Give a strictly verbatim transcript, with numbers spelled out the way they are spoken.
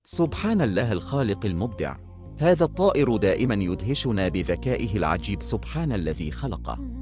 سبحان الله الخالق المبدع. هذا الطائر دائما يدهشنا بذكائه العجيب، سبحان الذي خلقه.